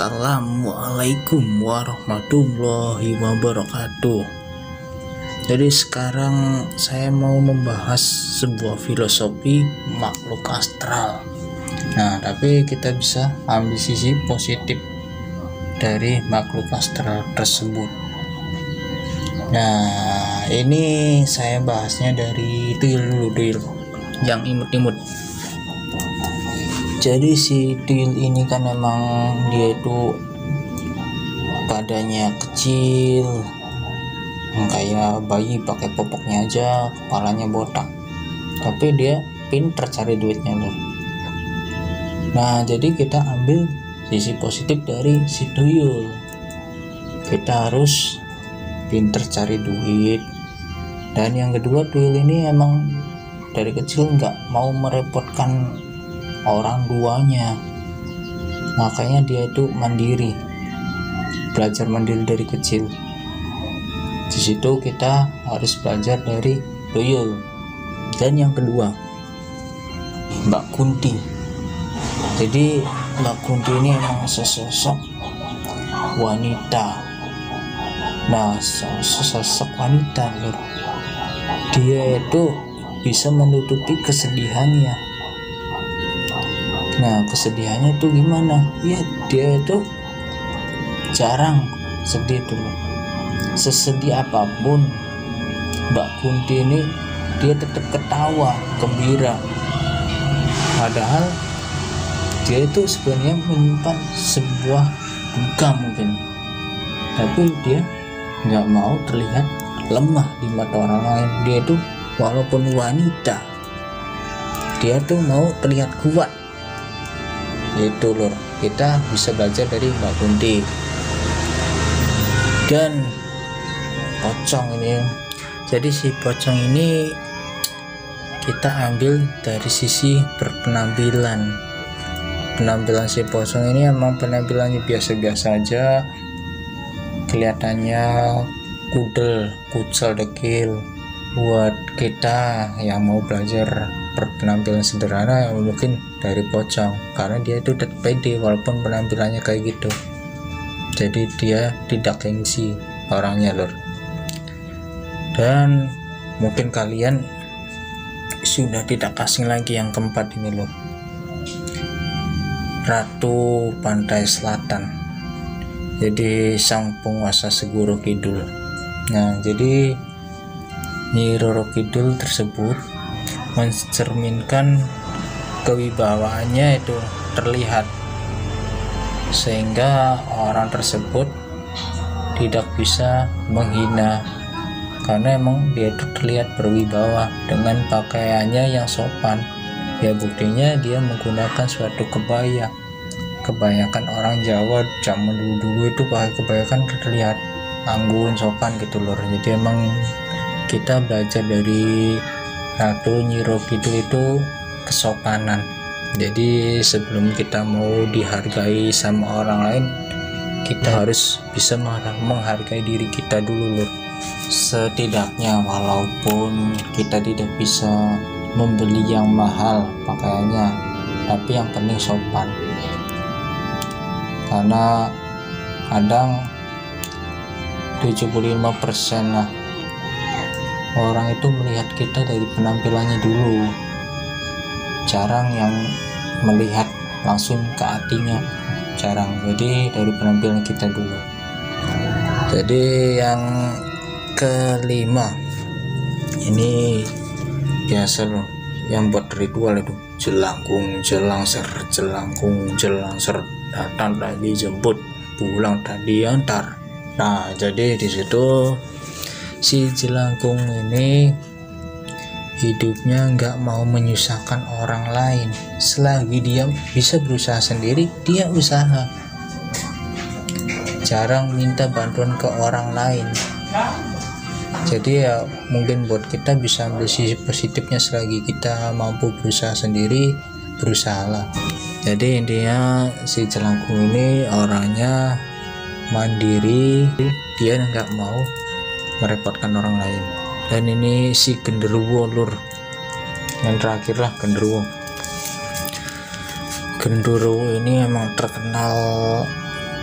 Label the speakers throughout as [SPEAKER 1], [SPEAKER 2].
[SPEAKER 1] Assalamualaikum warahmatullahi wabarakatuh. Jadi sekarang saya mau membahas sebuah filosofi makhluk astral. Nah, tapi kita bisa ambil sisi positif dari makhluk astral tersebut. Nah, ini saya bahasnya dari tuyul yang imut-imut. Jadi si tuyul ini kan emang dia itu badannya kecil, kayak bayi pakai popoknya aja, kepalanya botak, tapi dia pinter cari duitnya loh. Nah, jadi kita ambil sisi positif dari si tuyul. Kita harus pinter cari duit. Dan yang kedua, tuyul ini emang dari kecil nggak mau merepotkan orang tuanya, makanya dia itu mandiri, belajar mandiri dari kecil. Di situ kita harus belajar dari tuyul. Dan yang kedua, Mbak Kunti. Jadi Mbak Kunti ini emang sesosok wanita. Nah, sesosok wanita loh. Dia itu bisa menutupi kesedihannya. Nah, kesedihannya tuh gimana? Ya, dia itu jarang sedih dulu. Sesedih apapun, Mbak Kunti ini dia tetap ketawa, gembira. Padahal dia itu sebenarnya menyimpan sebuah duka mungkin. Tapi dia nggak mau terlihat lemah di mata orang lain. Dia itu walaupun wanita, dia tuh mau terlihat kuat. Itu lor, kita bisa belajar dari Mbak Kunti. Dan pocong ini, jadi si pocong ini kita ambil dari sisi berpenampilan. Penampilan si pocong ini emang penampilannya biasa-biasa aja, kelihatannya kucel dekil. Buat kita yang mau belajar berpenampilan sederhana, mungkin dari pocong, karena dia itu tetap pede walaupun penampilannya kayak gitu. Jadi dia tidak gengsi orangnya lor. Dan mungkin kalian sudah tidak asing lagi yang keempat ini loh, Ratu Pantai Selatan. Jadi sang penguasa Segoro Kidul. Nah, jadi Nyi Roro Kidul tersebut mencerminkan kewibawaannya itu terlihat, sehingga orang tersebut tidak bisa menghina karena emang dia itu terlihat berwibawa dengan pakaiannya yang sopan. Ya, buktinya dia menggunakan suatu kebaya. Kebanyakan orang Jawa zaman dulu itu pakai kebaya kan terlihat anggun, sopan gitu loh. Jadi emang kita belajar dari Ratu Nyi Roro Kidul itu kesopanan. Jadi sebelum kita mau dihargai sama orang lain, kita harus bisa menghargai diri kita dulu loh. Setidaknya walaupun kita tidak bisa membeli yang mahal pakaiannya, tapi yang penting sopan. Karena kadang 75% lah orang itu melihat kita dari penampilannya dulu, jarang yang melihat langsung ke hatinya, jarang. Jadi dari penampilan kita dulu. Jadi yang kelima ini biasa loh, yang buat ritual itu jelangkung jelang ser, datang tadi jemput, pulang tadi antar. Nah, jadi di situ si jelangkung ini hidupnya nggak mau menyusahkan orang lain. Selagi dia bisa berusaha sendiri, dia usaha. Jarang minta bantuan ke orang lain. Jadi ya mungkin buat kita bisa ambil sisi positifnya, selagi kita mampu berusaha sendiri, berusahalah. Jadi intinya si jelangkung ini orangnya mandiri, dia nggak mau merepotkan orang lain. Dan ini si genderuwo lur, yang terakhir lah genderuwo. Genderuwo ini emang terkenal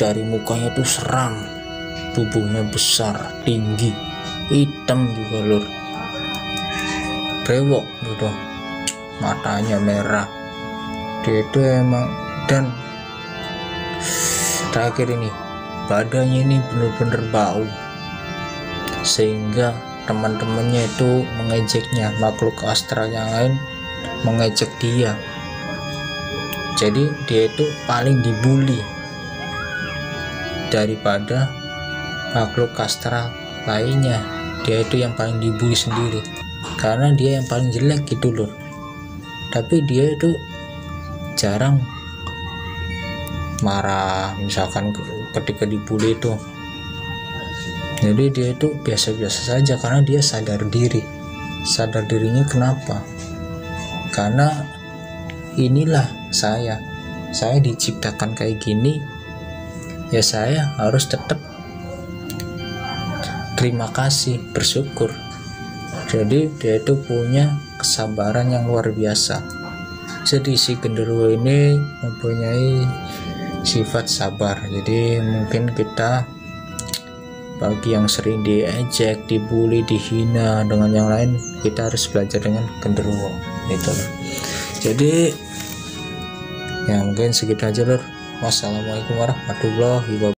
[SPEAKER 1] dari mukanya tuh seram, tubuhnya besar, tinggi, hitam juga lur, brewok gitu, matanya merah. Dia itu emang, dan terakhir ini badannya ini bener-bener bau, sehingga teman-temannya itu mengejeknya, makhluk astral yang lain mengejek dia. Jadi dia itu paling dibully daripada makhluk astral lainnya. Dia itu yang paling dibully sendiri karena dia yang paling jelek gitu loh. Tapi dia itu jarang marah misalkan ketika dibully itu. Jadi dia itu biasa-biasa saja karena dia sadar diri. Sadar dirinya kenapa? Karena inilah saya diciptakan kayak gini, ya saya harus tetap terima kasih, bersyukur. Jadi dia itu punya kesabaran yang luar biasa. Jadi si genderuwo ini mempunyai sifat sabar. Jadi mungkin kita, bagi yang sering diejek, dibully, dihina dengan yang lain, kita harus belajar dengan genderuwo gitu. Jadi ya mungkin segitu aja lur. Wassalamualaikum warahmatullahi wabarakatuh.